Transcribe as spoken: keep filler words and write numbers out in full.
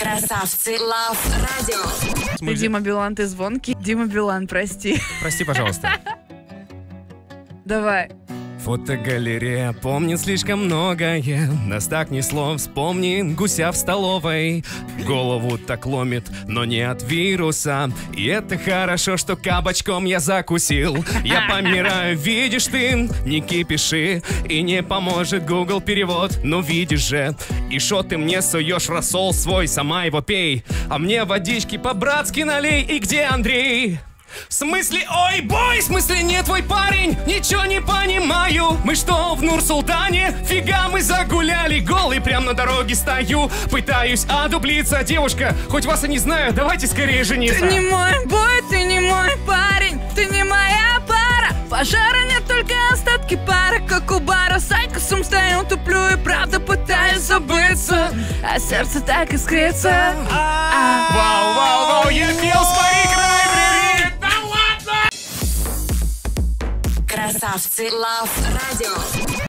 Красавцы Лав Радио. Ты, Дима Билан, ты звонкий. Дима Билан, прости. Прости, пожалуйста. Давай. Фотогалерея помнит слишком многое. Нас так несло, вспомни гуся в столовой. Голову так ломит, но не от вируса. И это хорошо, что кабачком я закусил. Я помираю, видишь ты, не кипиши. И не поможет Google перевод, ну видишь же. И шо ты мне суешь рассол свой, сама его пей. А мне водички по-братски налей. И где Андрей? В смысле, ой, бой, в смысле, не твой парень, ничего не понимаю. Мы что, в Нур-Султане? Фига, мы загуляли, голый прям на дороге стою. Пытаюсь одуплиться, девушка, хоть вас и не знаю, давайте скорее жениться. Ты не мой бой, ты не мой парень, ты не моя пара. Пожара нет, только остатки пара, как у бара. С айкосом стою, туплю и правда пытаюсь забыться, а сердце так искрится. Вау, вау, вау, я пел с Мари Край. Красавцы Лав Радио.